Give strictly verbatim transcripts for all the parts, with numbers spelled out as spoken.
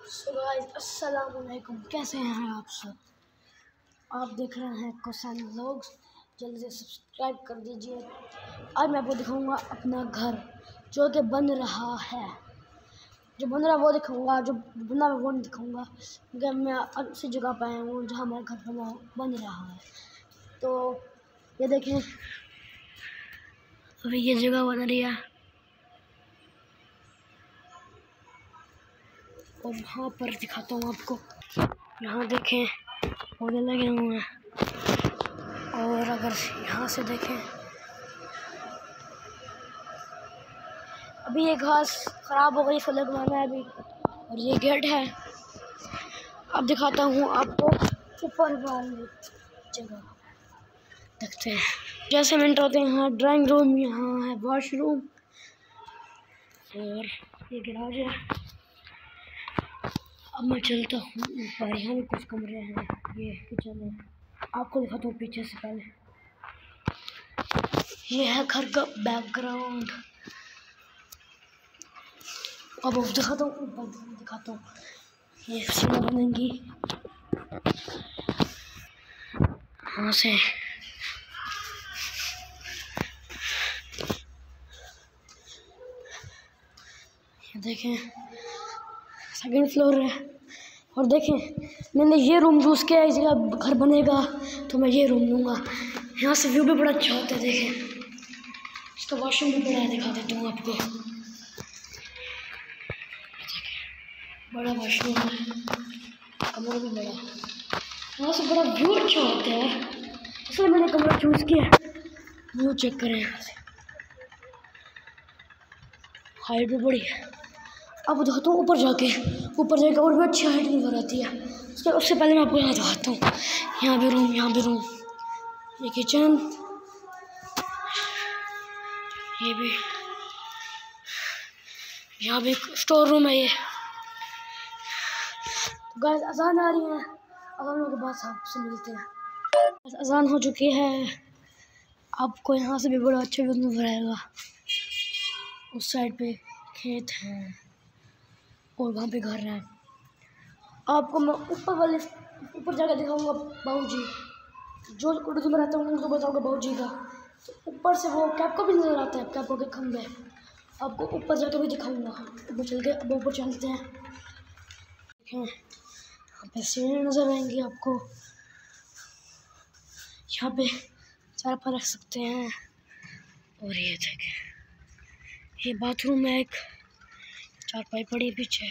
So guys अस्सलाम वालेकुम, कैसे हैं आप सब। आप देख रहे हैं कोसान व्लॉग्स। जल्दी से सब्सक्राइब कर दीजिए। आज मैं आपको दिखाऊंगा अपना घर जो कि बन रहा है। जो बन रहा है वो दिखाऊंगा, जो बना है वो नहीं दिखाऊंगा, क्योंकि मैं अच्छी जगह पर आया हूँ जहाँ हमारा घर बना बन रहा है। तो ये देखें, अभी ये जगह बन रही है और वहाँ पर दिखाता हूँ आपको। यहाँ देखें पौधे लगे हुए हैं, और अगर यहाँ से देखें अभी ये घास ख़राब हो गई, इसको लगवाना है अभी। और ये गेट है। अब दिखाता हूँ आपको ऊपर वाली जगह, देखते हैं जैसे मिनट होते हैं। यहाँ ड्राइंग रूम, यहाँ है वॉशरूम, और ये गैराज है। अब मैं चलता हूँ ऊपर, यहाँ भी कुछ कमरे हैं, ये किचन है। आपको दिखाता हूँ पीछे से पहले। ये है घर का बैकग्राउंड। अब अब दिखाता हूँ ऊपर दिखाता हूँ, ये सीढ़ियाँ बनेंगी यहाँ से। ये देखें सेकंड फ्लोर है। और देखें मैंने ये रूम चूज किया है, इसी का घर बनेगा तो मैं ये रूम लूँगा। यहाँ से व्यू भी बड़ा अच्छा होता है। देखें इसका वॉशरूम भी बड़ा है, दिखा देता हूँ आपको। बड़ा वॉशरूम है, कमरा भी बड़ा है, यहाँ से बड़ा व्यू अच्छा होता है, इसलिए मैंने कमरा चूज किया। व्यू चेक करें, यहाँ से हाइट भी बड़ी है। अब दिखाता हूँ ऊपर जाके, ऊपर जाके और भी अच्छी हाइट नजर आती है। उसके उससे पहले मैं आपको यहाँ दिखाता हूँ। यहाँ भी रूम, यहाँ भी रूम, ये किचन, ये भी, यहाँ भी स्टोर रूम है। ये गाइस अजान आ रही है, अजान के बाद आपसे मिलते हैं। अजान हो चुकी है। आपको यहाँ से भी बड़ा अच्छा व्यू नजर आएगा। उस साइड पे खेत है और वहाँ पे घर है। आपको मैं ऊपर वाले ऊपर जाकर दिखाऊंगा बाबूजी, जो उर्दू में रहता हूँ उनको बताऊंगा बाबूजी का। तो ऊपर से वो कैपको भी नजर आता है, कैपको के खंभे। आपको ऊपर जाकर भी दिखाऊंगा। ऊपर चल के अब ऊपर चलते हैं। देखें यहाँ पे सीढ़ी नजर आएंगी आपको, यहाँ पे चार पाँच रख सकते हैं। और ये देखें ये बाथरूम है, एक चारपाई पड़ी है पीछे,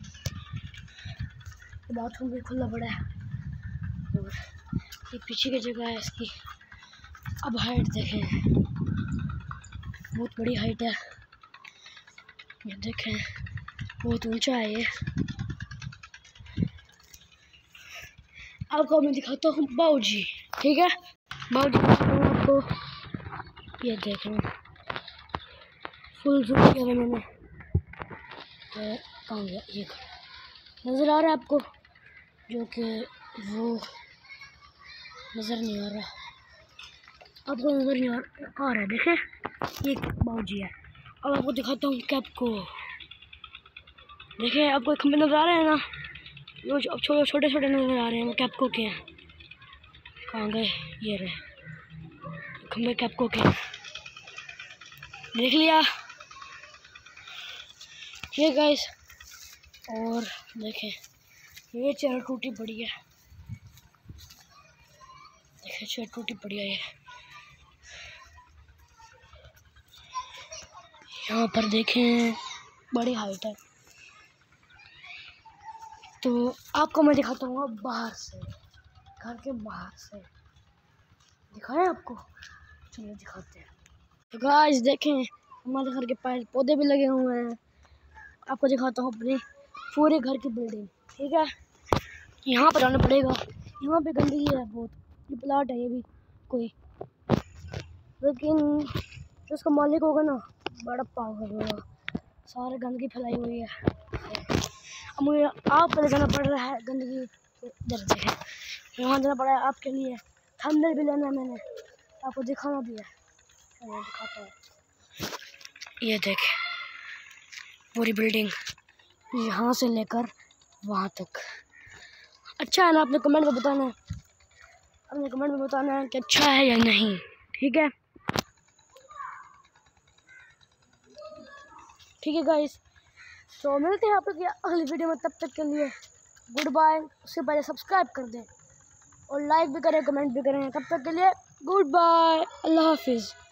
बाथरूम भी खुला पड़ा है। और ये पीछे की जगह है इसकी। अब हाइट देखें, बहुत बड़ी हाइट है। ये देखें बहुत ऊंचा है ये। आपको मैं दिखाता हूँ बाबूजी, ठीक है। बाबूजी दिखाता हूँ आपको। ये देखें फुल जूम किया मैंने, तो कहाँ गया ये नज़र आ रहा है आपको, जो कि वो नज़र नहीं आ रहा, आपको नज़र नहीं आ रहा है। देखें ये बाबूजी है। अब आपको दिखाता हूँ कैप को। देखें आपको खंभे नज़र आ रहे हैं ना, वो छोटे छोटे छोटे नज़र आ रहे हैं, वो कैप को के हैं। कहाँ गए, ये रहे खंभे कैप को के, देख लिया ये गाइस। और देखें ये चेयर टूटी पड़ी है, देखें चेयर टूटी पड़ी है। ये यहाँ पर देखें बड़ी हाइट है। तो आपको मैं दिखाता हूँ बाहर से, घर के बाहर से दिखाएं आपको, चलिए दिखाते हैं। तो गाइस देखें हमारे घर के पास पौधे भी लगे हुए हैं। आपको दिखाता हूँ अपने पूरे घर की बिल्डिंग, ठीक है। यहाँ पर आना पड़ेगा, यहाँ पे गंदगी है बहुत। ये प्लाट है, ये भी कोई, लेकिन जो उसका मालिक होगा ना बड़ा पागल होगा, सारे गंदगी फैलाई हुई है। अब मुझे आप ले जाना पड़ रहा है गंदगी इधर देखें, यहाँ जाना पड़ा है आपके लिए। थंबनेल भी लेना है मैंने, आपको दिखाना भी है, मैं दिखाता हूँ। ये देखें पूरी बिल्डिंग यहाँ से लेकर वहाँ तक। अच्छा है ना, अपने कमेंट में बताना है, अपने कमेंट में बताना है कि अच्छा है या नहीं, ठीक है। ठीक है गाइस, तो मिलते हैं आप लोग अगली वीडियो में, तब तक के लिए गुड बाय। उससे पहले सब्सक्राइब कर दें और लाइक भी करें, कमेंट भी करें। तब तक के लिए गुड बाय, अल्लाह हाफिज़।